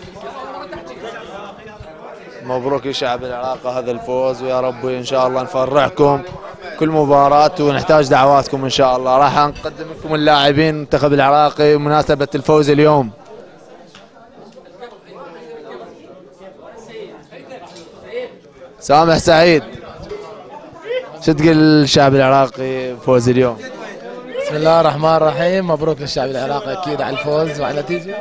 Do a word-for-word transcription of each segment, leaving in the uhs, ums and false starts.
مبروك يا شعب العراق هذا الفوز، ويا رب ان شاء الله نفرحكم كل مباراة، ونحتاج دعواتكم ان شاء الله. راح نقدم لكم اللاعبين المنتخب العراقي بمناسبة الفوز اليوم. سامح سعيد، شو تقول للشعب العراقي فوز اليوم؟ بسم الله الرحمن الرحيم، مبروك للشعب العراقي اكيد على الفوز وعلى النتيجه.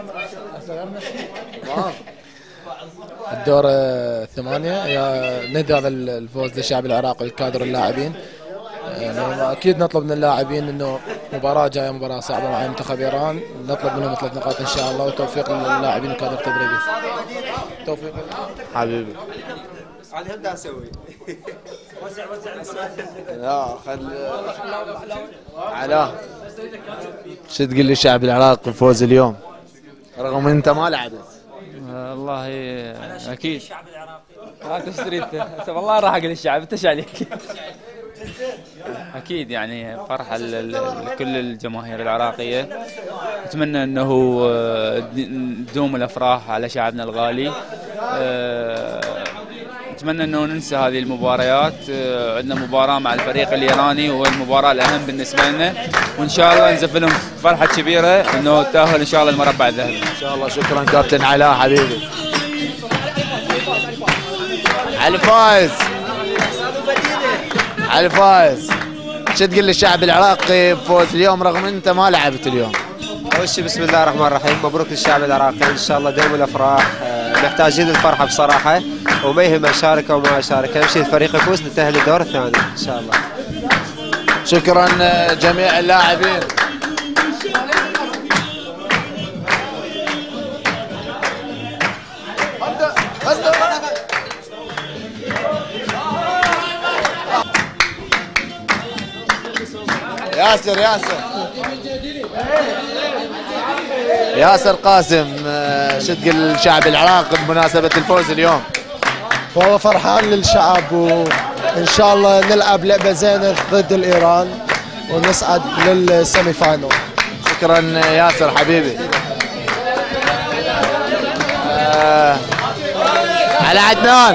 الدور الثمانية ندعو هذا الفوز للشعب العراقي والكادر اللاعبين. يعني اكيد نطلب من اللاعبين انه مباراة جاية مباراة صعبة مع منتخب ايران، نطلب منهم ثلاث نقاط ان شاء الله، وتوفيق للاعبين والكادر التدريبي. توفيق حبيبي. علي هم اسوي وزع وزع لا خل علاء، شو تقول للشعب العراقي الفوز اليوم رغم انت ما لعبت؟ والله اكيد لا تشتري والله راح اقول الشعب انت عليك. اكيد يعني فرحه لكل الجماهير العراقيه، اتمنى انه تدوم الافراح على شعبنا الغالي. اتمنى انه ننسى هذه المباريات، عندنا مباراه مع الفريق الايراني وهو المباراه الاهم بالنسبه لنا، وان شاء الله نزف لهم فرحه كبيره انه تاهل ان شاء الله المربع الذهبي ان شاء الله. شكرا كابتن علاء حبيبي. علي فايز، علي فايز، شو تقول للشعب العراقي بفوز اليوم رغم انت ما لعبت اليوم؟ اول شيء بسم الله الرحمن الرحيم، مبروك للشعب العراقي، ان شاء الله دوم الافراح، محتاجين الفرحه بصراحه، وما يهم اشارك او ما اشارك، اهم شيء الفريق يفوز نتاهل للدور الثاني ان شاء الله. شكرا جميع اللاعبين. ياسر ياسر ياسر قاسم، شو تقول للشعب العراقي بمناسبة الفوز اليوم؟ والله فرحان للشعب، وان شاء الله نلعب لعبة زينة ضد الايران ونصعد للسيمي فاينل. شكرا ياسر حبيبي. آه على عدنان،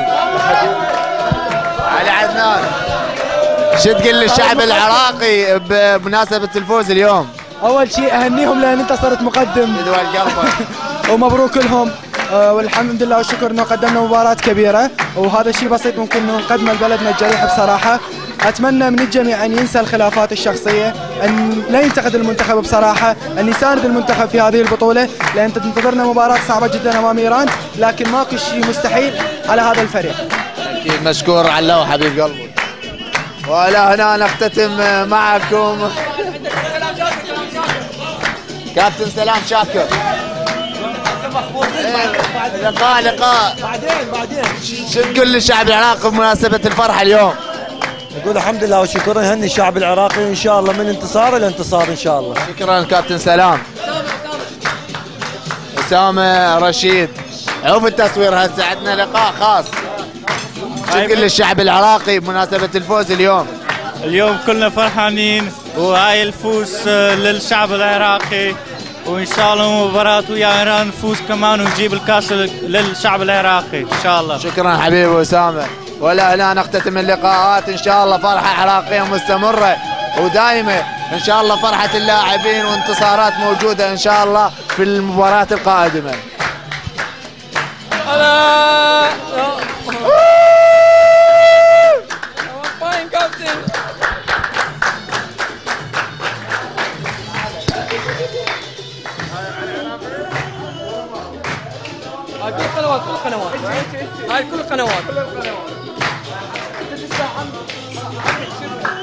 على عدنان، شو تقول للشعب العراقي بمناسبة الفوز اليوم؟ اول شيء اهنيهم لان انت صرت مقدم ومبروك لهم، والحمد لله والشكر انه قدمنا مباراة كبيرة، وهذا الشيء بسيط ممكن انه نقدمه لبلدنا الجريح بصراحة. اتمنى من الجميع ان ينسى الخلافات الشخصية، ان لا ينتقد المنتخب بصراحة، ان يساند المنتخب في هذه البطولة، لان تنتظرنا مباراة صعبة جدا امام ايران، لكن ماكو شيء مستحيل على هذا الفريق. اكيد مشكور علو حبيب قلبي. ولا هنا نختتم معكم كابتن سلام شاكر. لقاء لقاء بعدين بعدين شو تقول للشعب العراقي بمناسبة الفرحة اليوم؟ نقول الحمد لله وشكرا، نهني الشعب العراقي وان شاء الله من انتصار الى انتصار ان شاء الله. شكرا كابتن سلام. أسامة رشيد، عوف التصوير هسه عندنا لقاء خاص. شو تقول للشعب العراقي بمناسبة الفوز اليوم؟ اليوم كلنا فرحانين، وهاي الفوز للشعب العراقي، وان شاء الله مباراة ويا ايران نفوز كمان ونجيب الكاس للشعب العراقي ان شاء الله. شكرا حبيبي اسامه. ولا هنا نختتم اللقاءات، ان شاء الله فرحه عراقيه مستمره ودائمه، ان شاء الله فرحه اللاعبين وانتصارات موجوده ان شاء الله في المباريات القادمه. هاي كل القنوات كل القنوات هاي كل القنوات